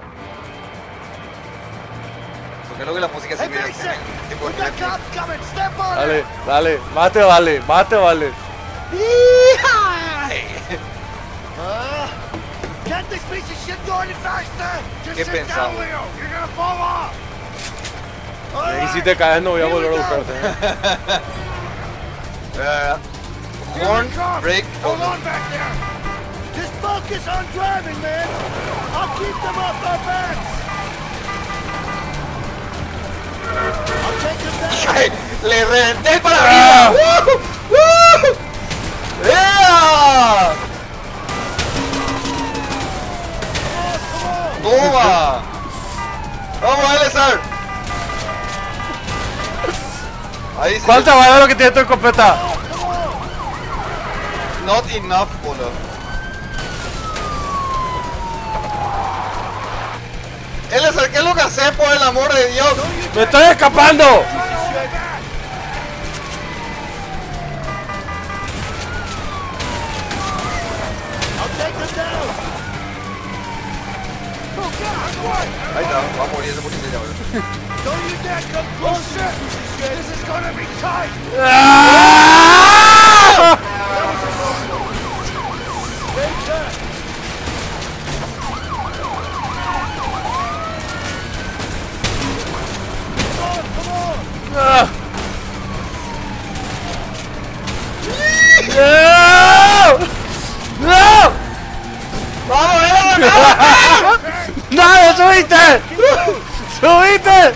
Porque creo que la música se
Hey,
mira
Mason!
tipo
We got
Netflix.
cops coming! Step on
Dale,
it!
dale, mate vale, mate vale.
Uh, get this piece of shit going faster! Just
¿Qué
sit
pensamos?
down, Leo! You're gonna fall off!
Y si te caes no voy a volver a buscarte.
Uh, horn, brake,
Hold on back there! Just focus on driving, man! I'll keep them off our backs! I'll take them down!
¡Le reventé el parabrisas! ¡Woo! ¡Woo! ¡Yeah! ¡Toma! ¡Vamos, Elezar! Ahí sí.
¿Cuánta bala lo que tiene tu escopeta?
Not enough, boludo. Elezar, ¿qué es lo que haces, por el amor de Dios?
¡Me estoy escapando!
Ahí está, va a morir ese policía, boludo.
Don't you dare come closer! This is gonna be tight!
¡Ah! Ah. ¡No! ¡No!
¡Vamos, Elezar!
¡No, subiste! ¡Subiste!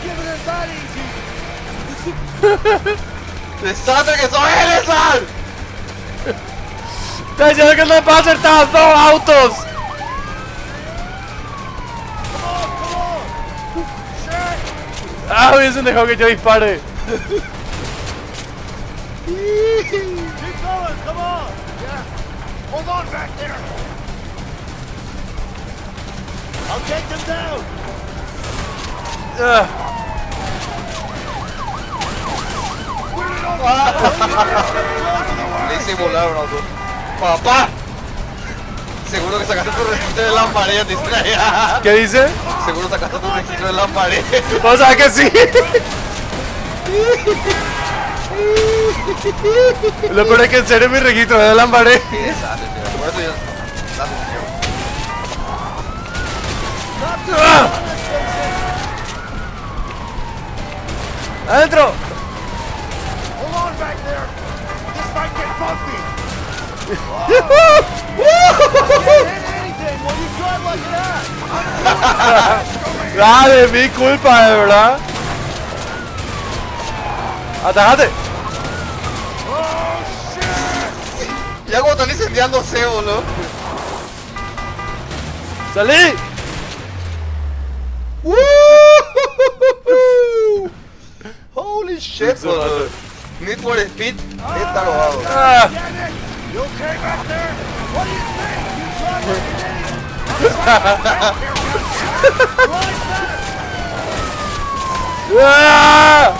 ¡Desastre que sos, Elezar!
¡Te diciendo que no me puedo acertar dos autos! ¡Ah! Hubiesen dejado que yo dispare.
Keep going, come on! Yeah. Hold on back there! I'll take them down!
Ah.
Le hice volar un auto. ¡Papá! Seguro que sacaste tu registro de lamparé, te distrae.
¿Qué dice?
Seguro sacaste tu registro de lamparé.
O sea que sí. Lo peor es que en serio mi registro de lamparé.
Qué desastre, tío. Por eso yo...
¡Ah! ¡Adentro!
Hold on back there! This might get bumpy! Can't hit anything when you drive like that!
Dale, mi culpa, de verdad. ¡Atajate!
Oh, shit!
Ya como están incendiándose, boludo.
¡Salí!
¡Woo! Holy shit, boludo. Need for Speed está robado.
Ah.
You okay back there? What do you think? You drive like an idiot!
¡Ah!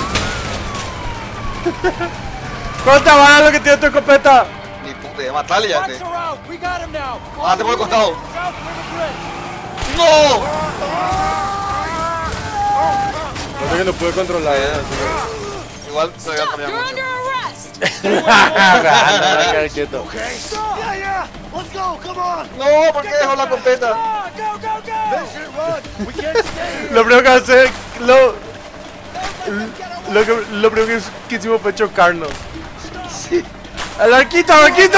¿Cuánta bala lo que tiene tu escopeta?
Ni puta idea, matale ya. Te.
We got him now!
Ah, te por el costado.
South River Bridge!
¡No!
No sé que no pude controlar.
Eh, Igual se había
Stop!
cambiado
You're
mucho.
under arrest!
No, quedar quieto.
Okay? Yeah, yeah! Let's go! Come on!
No, ¿por qué dejó la copeta?
Go, go, go! Vincent, run! We can't stay here!
Lo primero que hace, lo, lo, que, lo primero que, que hicimos fue chocarnos.
Sí.
¡Al arquito, al arquito!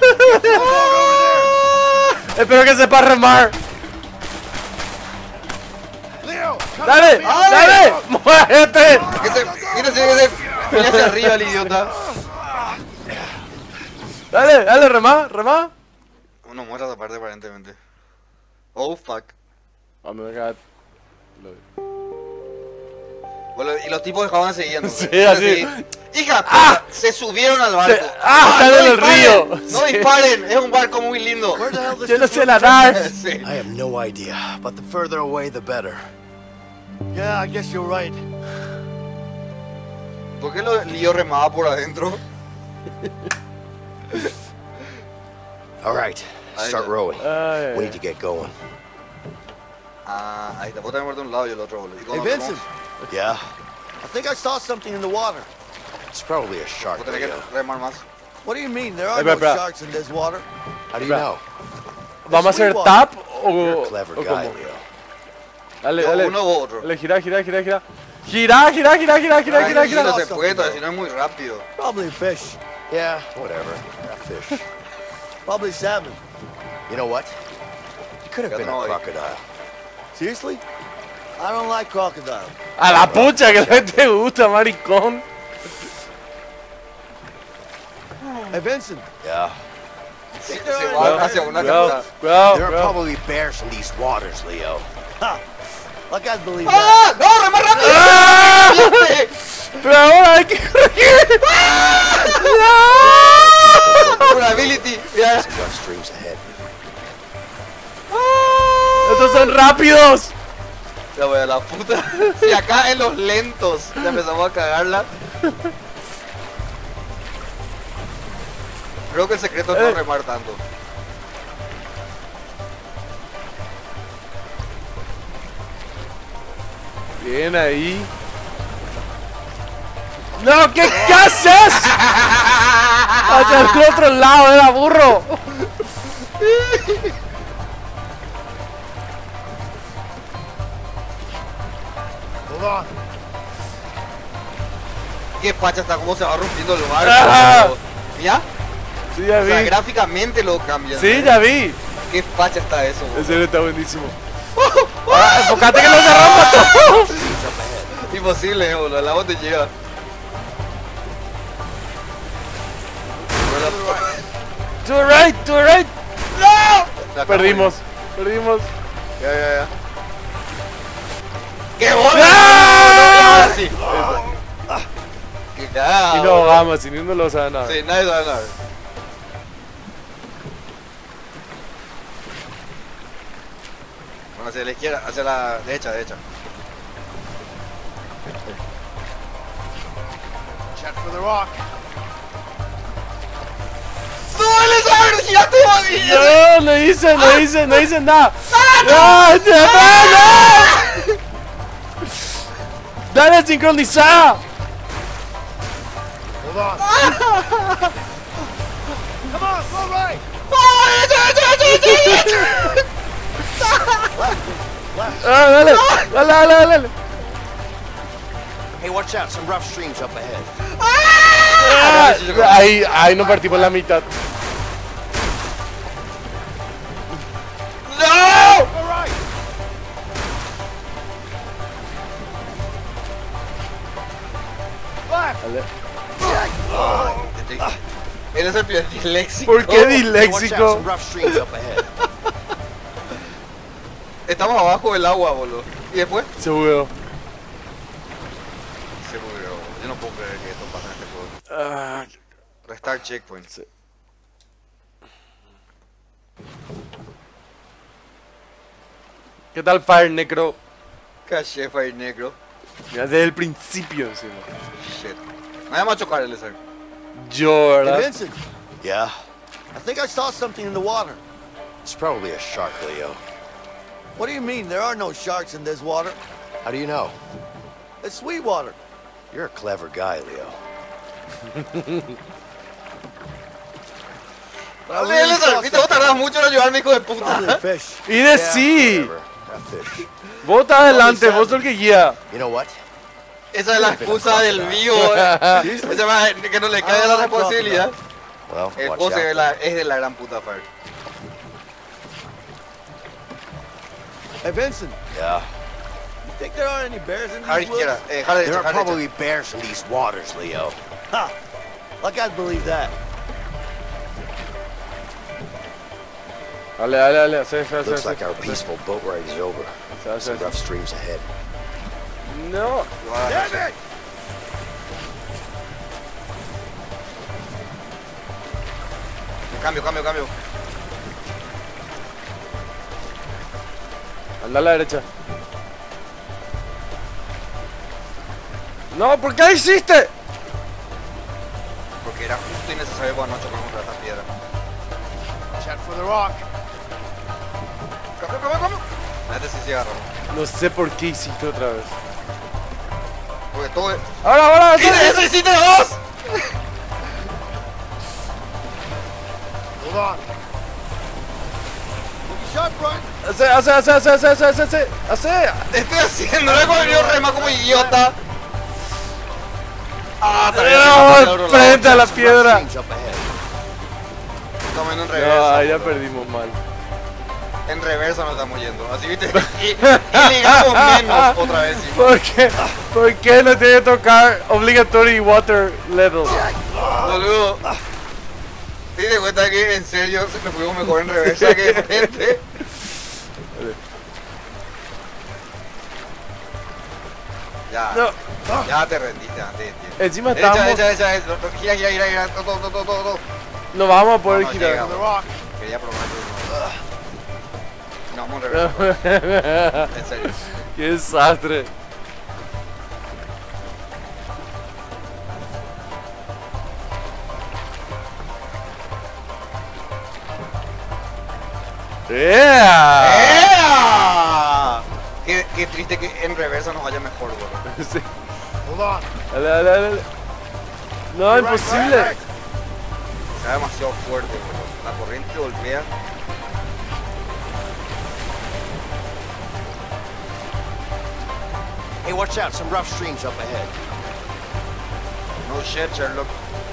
Espero que sepa remar.
Leo! come
¡Dale!
on, man.
¡Dale! ¡Muévete!
¿Qué se, qué se, qué se, mira hacia arriba el idiota.
Dale, dale, remá, remá.
Uno muerto aparte aparentemente. Oh fuck.
Oh my god.
Bueno, y los tipos dejaban siguiendo.
Sí, así.
Hija,
¡Ah!
se subieron al barco.
Se- ¡Ah! Están
no
en el
disparen,
río.
No
Sí.
disparen, es un barco muy lindo.
Where the hell does
Yo no
this
sé
road
nadar.
Sí.
I have no idea, but the further away, the better.
take? Yeah, I guess you're right.
¿Por qué lo lío remaba por adentro?
All right, start rowing.
Ay,
We need to get going.
Ah, ahí está. Vos también muerto de un lado y el otro, boludo. ¿Y
Hey,
cómo
Vincent!
Yeah,
I think I saw something in the water.
it's probably a shark.
Vos tenés que
Leo.
remar más.
What do you mean? There are
Hey,
no
bro, bro.
sharks in this water.
How do you know?
¿Vamos a hacer
Sweetwater.
tap
You're
o,
a clever
o
guy,
cómo?
Leo.
Dale,
Yo
dale.
uno u otro.
Dale, gira, gira, gira, gira. Gira, gira, gira, gira, gira, gira,
Ay,
gira.
no se puede, todavía, si no es muy rápido.
Probably fish.
Yeah, whatever. A fish.
Probably salmon.
You know what? It could have been a crocodile.
Seriously? I don't like crocodile.
A la pucha que no te gusta, maricón.
Hey, Vincent.
Yeah.
Se, se va hacia una
Cuidado,
captura.
cuidado,
There are
cuidado.
probably bears in these waters, Leo.
Ha! I can't believe that.
¡Ah! ¡No, re más rápido!
¡Ah! Pero ahora hay que corregir. ¡No!
Durability. Ya.
Some rough streams ahead.
Estos son rápidos.
Ya voy a la puta. Si acá en los lentos ya empezamos a cagarla. Creo que el secreto es no
Eh.
remar tanto.
Bien ahí. ¡No! ¿Qué, ¿qué haces? Hacia el otro lado, era burro.
Hold on.
Qué pacha está, cómo se va rompiendo el barco.
Ah.
¿Ya?
Sí, ya
O sea,
vi.
gráficamente lo cambian.
Sí, ya vi.
Qué pacha está eso, boludo.
En serio está buenísimo. Ahora, enfócate que no se rompa todo.
Imposible, eh, boludo. El agua te llega.
To the right, to the right.
La
Perdimos, perdimos.
Ya, ya, ya. ¡Qué bueno!
¡Ah!
Ahora sí. ¡Qué cagada!
Y no, vamos, sin uno lo sabe nada.
Sí, nadie sabe nada. Bueno, hacia la izquierda, hacia la derecha, derecha.
Check for the rock.
¡Súbele esa velocidad, te va bien!
No, no hice, no hice, no hice nada. ¡No! ¡No! ¡No! ¡Dale sincronizada!
Hold on. Come on, go right.
Ah, dale, dale, dale, dale.
Hey, watch out. Some rough streams up ahead.
Ah, ahí, ahí nos partimos la mitad.
¡No!
Go right. Left.
Dale.
Él es el primer disléxico.
¿Por qué
Hey, watch out.
disléxico?
Some rough streams up ahead.
Estamos abajo del agua, boludo. ¿Y después?
Se huevo.
Se murió. Yo no puedo creer que esto pasa en este juego.
Ah,
Restart checkpoint.
sí. ¿Qué tal Fire Necro?
Caché Fire Negro.
Mira, desde el principio encima.
Shit. Nadie más chocar el S R.
Yo,
Hey,
¿verdad?
Vincent.
Yeah?
I think I saw something in the water.
It's probably a shark, Leo.
What do you mean? There are no sharks in this water.
How do you know?
It's sweet water.
You're a clever guy, Leo.
But I
Dale,
really
L S
saw
R. Viste, vos tardás mucho en ayudarme, hijo de
Probably
puta.
fish.
Y de sí.
Whatever. A fish.
Vos estás adelante, vos sos el que guía.
You know what?
Esa es la excusa del mío. Esa va que no le cae la responsabilidad.
Well,
El
watch
pose
out.
es, la- es de la gran puta Fire.
Hey, Vincent.
Yeah.
You think there are any bears in
Dejar
these woods?
izquierda, eh, dejar derecha,
There are
dejar
probably
derecha.
bears in these waters, Leo.
Ha! I can't believe that.
Dale, dale, dale. Hace, hace, hace.
Looks like
hace.
our peaceful boat ride is over.
Hace, hace,
Some
hace.
rough streams ahead.
No.
Damn it!
Cambio, cambio, cambio.
Anda a la derecha. No, ¿por qué hiciste?
Porque era justo y necesario para no chocar contra esta piedra.
Check for the rock.
Cambio, cambio, cambio. Este sí se agarra.
No sé por qué hiciste otra vez.
Porque todo es...
Ahora, ahora,
¡Mira,
ahora.
eso hiciste vos!
Hold on.
Look sharp, Brian.
Hace, hace, hace, hace, hace, hace, hace, hace, hace.
Te estoy haciendo, no he cogido rema como idiota. Ah,
No, frente a la piedra.
Estamos yendo en
No,
reversa.
ahí ya
boludo.
perdimos mal.
En reversa nos estamos yendo. Así viste. Y, y ligamos menos otra vez. Sí.
¿Por qué? ¿Por qué no tiene que tocar obligatory water level?
Boludo. ¿Te das cuenta que en serio me fuimos mejor en reversa que de frente? Ya.
No.
Ya te rendiste antes. tío.
Encima
Derecha,
estamos.
derecha, derecha, derecha. Gira, gira, gira, gira. Todo, todo, todo, todo, todo.
No vamos a poder
No, no
girar.
llega, boludo. Quería probar no. No, vamos en reversa. En serio.
Qué desastre. ¡Yeah!
¡Ea! Qué, qué triste que en reversa nos vaya mejor, boludo.
Sí. Dale, dale, dale. No, imposible.
Está demasiado fuerte, boludo. La corriente golpea.
Hey, watch out, some rough streams up ahead.
No shit, Sherlock.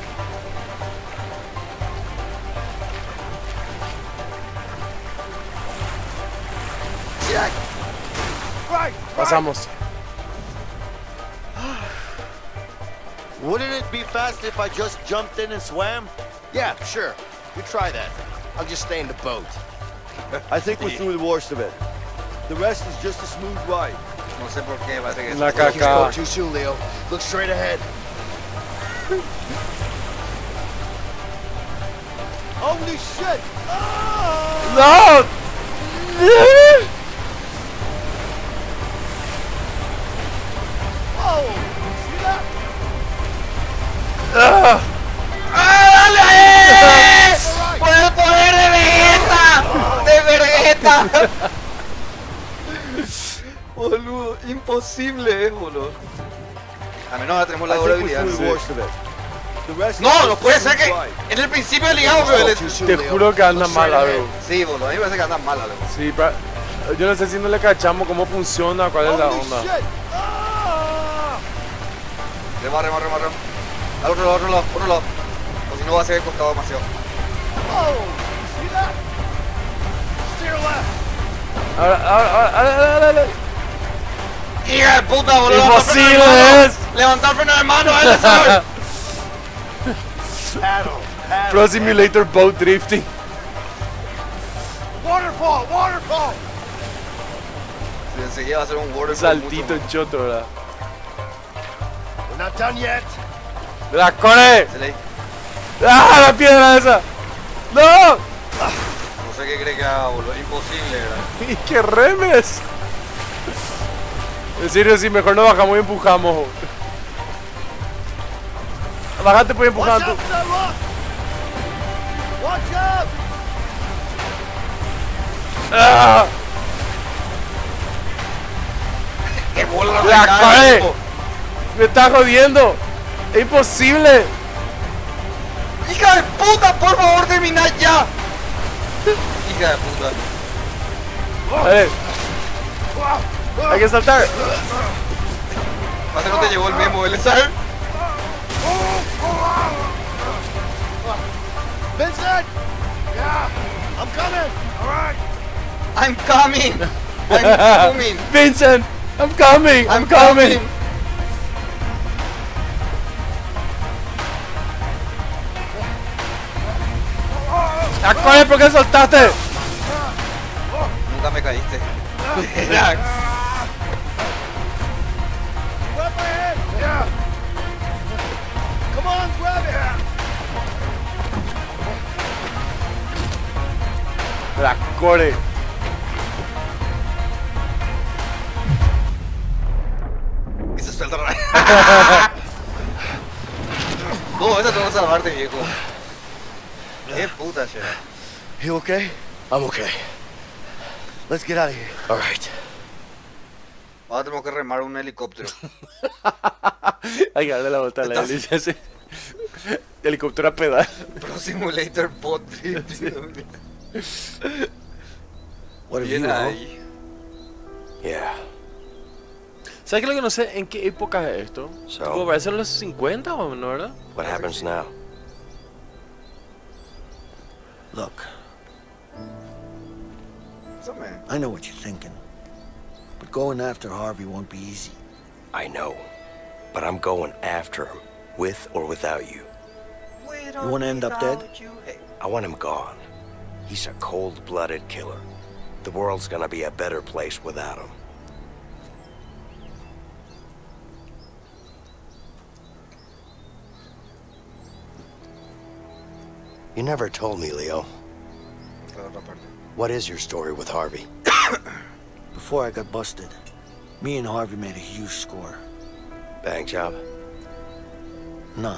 Pasamos.
Wouldn't it be fast if I just jumped in and swam?
Yeah, sure. You try that. I'll just stay in the boat.
I think we're through the worst of it. The rest is just a smooth ride.
No sé por qué, parece que
La
es-
You spoke
caca.
too soon, Leo. Look straight ahead.
Holy shit!
¡No!
Oh! See that?
¡Ah!
¡Ah, dale! ¡Por el poder de Vegeta! ¡De Vegeta! Boludo, imposible es, boludo. A menos ahora tenemos la
I
doble
think we're
habilidad.
through the worst of it. The rest is
No,
just
no
a
puede ser
smooth
que
ride.
en el principio ligamos, pero
Spoke
el-
too soon,
Te
Leo.
juro que anda
Look straight
mal
ahead.
algo.
Sí, boludo, a mí me parece que anda mal algo.
Sí, pa- yo no sé si no le cachamos cómo funciona, cuál es la
Holy
onda.
shit! Ah!
Rema, rema, rema, rema. Al otro lado, otro lado, otro lado. O si no va a ser el costado demasiado.
Oh! See that? Steer left!
Ahora, ahora, ahora, ahora, ahora, ahora.
¡Hija de puta, boludo!
¡Imposible
¡Levanta el freno de mano!
es!
¡Levanta el freno de mano, él sabe!
Paddle! Paddle!
Pro Simulator Boat Drifting.
Waterfall! Waterfall!
Y enseguida va a ser un waterfall
Saltito
mucho
en choto, ¿verdad?
We're not done yet.
¡La corre!
más. Se le-
¡Ah, la piedra esa! ¡No!
No sé qué cree que haga, boludo. Imposible, ¿verdad?
¡Y qué remes! En serio, sí, mejor no bajamos y empujamos. Bajate, pues,
Watch
empujando.
out for that rock! Watch out!
¡Ah!
¡Qué bola
¡La
cara,
corre!
tipo!
¡Me está jodiendo! ¡Es imposible!
¡Hija de puta! ¡Por favor, termina ya! ¡Hija de puta!
A ver. Hay que saltar.
Más no te llegó el memo, ¿él sabe?
Vincent! Yeah! I'm coming! Alright!
I'm coming! I'm coming!
Vincent, I'm coming. I'm,
I'm
coming.
coming!
¡Ah, corre! ¿Por qué saltaste?
Nunca me caíste. Relax.
Grab my hand! Yeah! Come on, grab it!
La corre.
Y se suelta. No, esa te va a salvarte, viejo. Qué puta, che.
You okay?
I'm okay.
Let's get out of here.
All right.
Ahora tenemos que remar un helicóptero.
Hay que darle la vuelta a la hélice. Sí. Helicóptero a pedal.
Pro Simulator Bot Trip.
What have
Bien
you, huh?
ahí.
Yeah.
¿Sabes qué? Lo que no sé en qué época es esto?
So?
Tipo, parece en los cincuenta o no, ¿verdad?
What happens now?
Look,
Eso me...
I know what you're thinking. But going after Harvey won't be easy.
I know. But I'm going after him, with or without you.
You want to end up dead?
I want him gone. He's a cold-blooded killer. The world's gonna be a better place without him. You never told me, Leo.
La otra parte.
What is your story with Harvey?
Before I got busted, me and Harvey made a huge score.
Bank job?
Nah.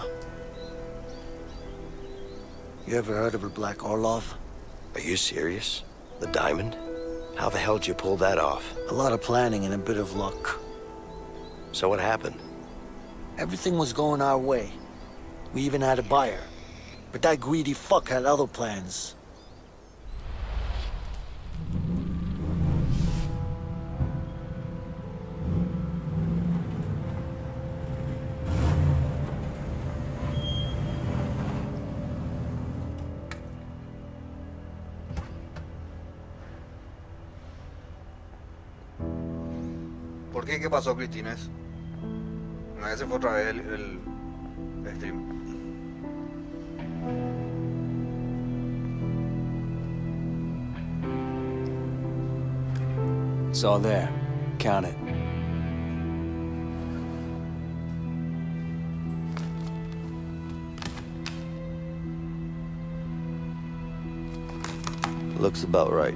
You ever heard of a Black Orlov?
Are you serious? The diamond? How the hell did you pull that off?
A lot of planning and a bit of luck.
So what happened?
Everything was going our way. We even had a buyer. But that greedy fuck had other plans.
¿Por qué? ¿Qué pasó, Cristines? Una vez se fue otra vez el, el stream.
It's all there. Count it.
Looks about right.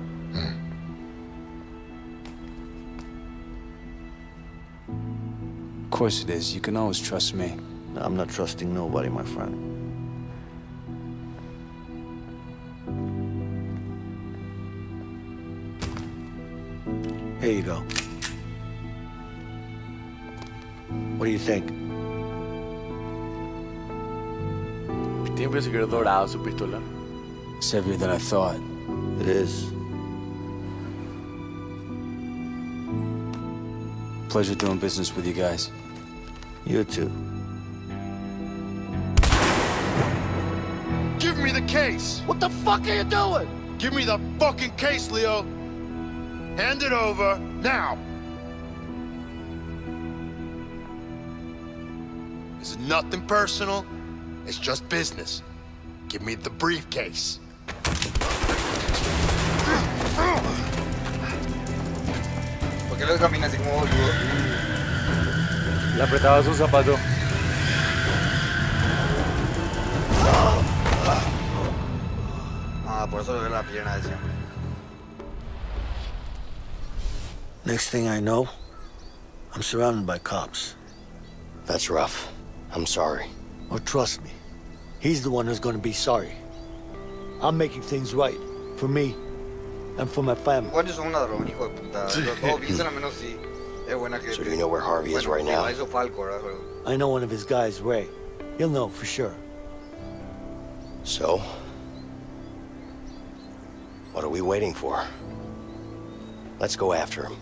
Of course it is. You can always trust me.
I'm not trusting nobody, my friend. Here you go. What do you think?
Tiene que ser dorado su pistola.
It's heavier than I thought.
It is.
Pleasure doing business with you guys.
You too.
Give me the case!
What the fuck are you doing?
Give me the fucking case, Leo! Hand it over, now! It's nothing personal, it's just business. Give me the briefcase.
¿Por qué lo camina así como boludo?
Le apretaba su zapato.
Ah, por eso le ve la pierna de siempre.
Next thing I know, I'm surrounded by cops.
That's rough. I'm sorry.
Oh, trust me. He's the one who's gonna be sorry. I'm making things right. For me. And for my family.
Igual yo soy un ladrón, hijo de puta. Los dos dicen al menos sí. Es buena que...
So do you know where Harvey is right now?
Hizo Falco, ¿verdad?
I know one of his guys, Ray. He'll know for sure.
So? What are we waiting for? Let's go after him.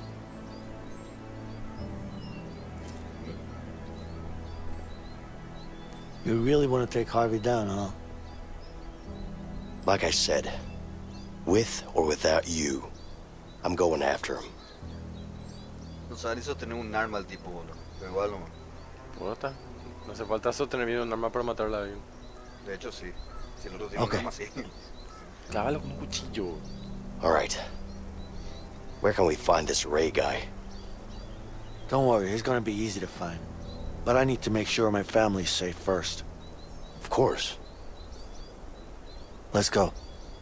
You really want to take Harvey down, huh?
Like I said, with or without you, I'm going after him.
No sabes ni sostener un arma al tipo, boludo. Pero igual no.
Bota. No hace falta sostener bien un arma para matarla bien.
De hecho, sí. Si el otro tiene
Okay.
un arma, sí.
Clávalo con un cuchillo.
All right. Where can we find this Ray guy?
Don't worry, he's gonna be easy to find. But I need to make sure my family's safe first.
Of course.
Let's go.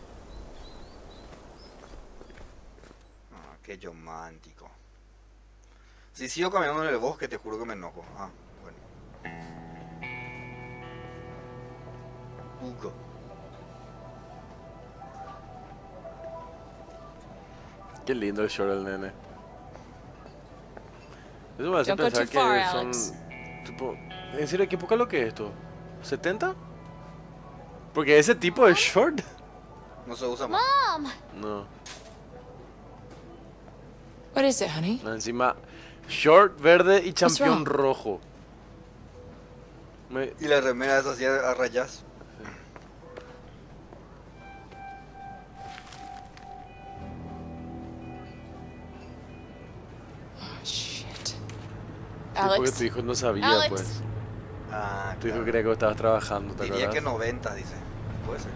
Ah, qué romántico. Si sigo caminando en el bosque, te juro que me enojo. Ah, bueno. Hugo.
Qué lindo el short del nene. Eso me hace
Don't go
pensar
too
que
far,
son...
Alex.
Tipo... ¿En serio qué época lo que es esto? ¿setenta? Porque ese tipo de short...
No se usa más.
Mom!
No.
What is it, honey?
Encima, short verde y
What's
champión
wrong?
rojo. Me-
Y la remera es así a rayas.
Oh, shit.
Sí, porque
Alex,
tu hijo no sabía,
Alex.
pues.
Ah,
Tu hijo
claro.
creía que estabas trabajando, ¿te
Diría que
acuerdas?
noventa, dice. Puede ser.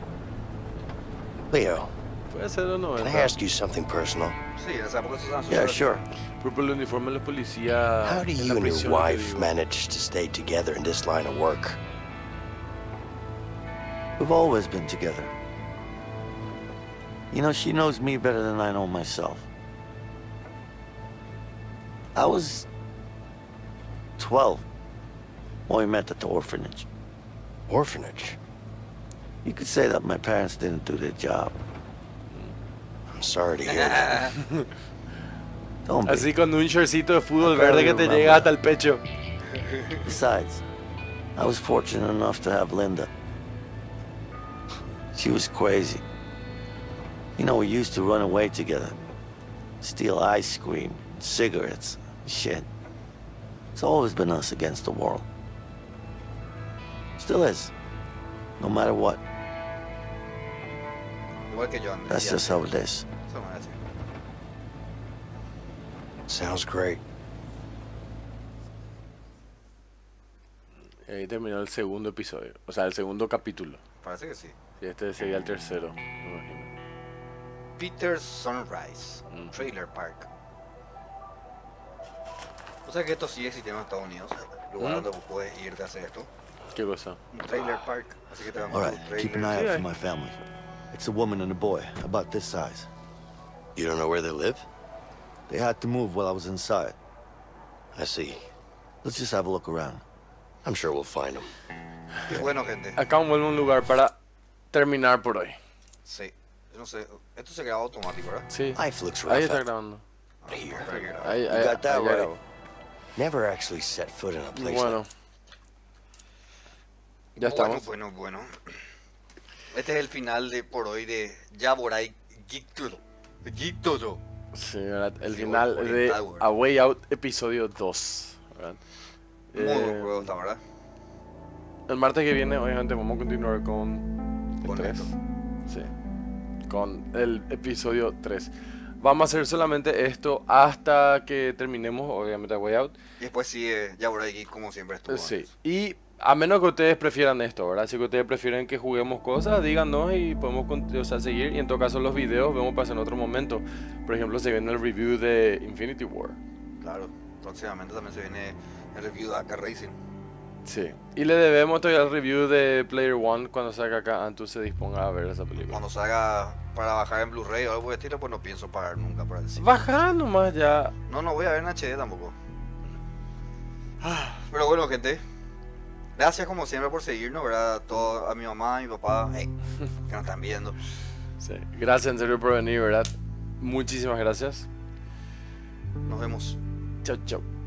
Leo,
Puede ser los
can I
noventa.
ask you something personal?
Sí, en esa época se usaban sus
Yeah,
horas.
sure.
Pero por el uniforme de la policía.
How do
en la
you and your
prisión, te
wife
digo.
manage to stay together in this line of work?
We've always been together. You know, she knows me better than I know myself. I was twelve when we met at the orphanage.
Orphanage?
You could say that my parents didn't do their job.
I'm sorry to hear that.
Don't be.
Así con un shortcito de fútbol
I
verde que
barely
te llega
remember.
hasta el pecho.
Besides, I was fortunate enough to have Linda. She was crazy. You know, we used to run away together. Steal ice cream, cigarettes, shit. It's always been us against the world. Still is. No matter what.
Igual que yo, Andrés.
That's
ya.
just how it is.
Eso no es así.
Sounds great.
Y ahí terminó el segundo episodio. O sea, el segundo capítulo.
Parece que sí.
Y este sería el tercero, me imagino.
Peter's Sunrise,
Mm.
Trailer Park. O sea que esto sigue existiendo en Estados Unidos, lugar
Mm.
donde vos puedes irte a hacer esto.
¿Qué cosa?
Un trailer park, así que te vamos
All
a
right,
tu
keep an
trailer.
eye out
Yeah.
for my family. It's a woman and a boy, about this size.
You don't know where they live?
They had to move while I was inside.
I see.
Let's just have a look around.
I'm sure we'll find them.
Y bueno, gente,
Acá vuelve un lugar para terminar por hoy.
sí. Yo no sé, esto se graba automático, ¿verdad?
Sí.
Life looks
Ahí
rough
está
out
grabando.
here.
Para que grabe.
Ahí,
You
ahí,
got that
ahí ya
right.
grabó.
Never actually set foot in a place
Bueno,
like
ya
Bueno,
estamos.
bueno, bueno. Este es el final de por hoy de Yaborai Giktudo. Giktudo.
Sí, ¿verdad? El
Sí,
final
bueno,
de
oriental,
A Way Out, episodio dos. ¿Verdad?
Muy buen
Eh,
juego esta, ¿verdad?
El martes que viene, obviamente, vamos a continuar con el
Con
tres.
esto.
Sí. Con el episodio tres. Vamos a hacer solamente esto hasta que terminemos, obviamente, A Way Out.
Y después sigue Yaborai Geek como siempre estuvo.
Sí.
antes.
Y a menos que ustedes prefieran esto, ¿verdad? Si que ustedes prefieren que juguemos cosas, díganos y podemos con- o sea, seguir. Y en todo caso, los videos vemos para hacer en otro momento. Por ejemplo, se viene el review de Infinity War.
Claro, próximamente también se viene el review de A K Racing.
Sí. Y le debemos todavía el review de Player One cuando salga acá. Antus se disponga a ver esa película.
Cuando salga para bajar en Blu-ray o algo por el estilo, pues no pienso pagar nunca para el cine.
Baja nomás ya.
No, no voy a ver en H D tampoco. Pero bueno, gente. Gracias como siempre por seguirnos, ¿verdad? Todo, a mi mamá, a mi papá, hey, que nos están viendo.
Sí. Gracias en serio por venir, ¿verdad? Muchísimas gracias.
Nos vemos.
Chao, chao.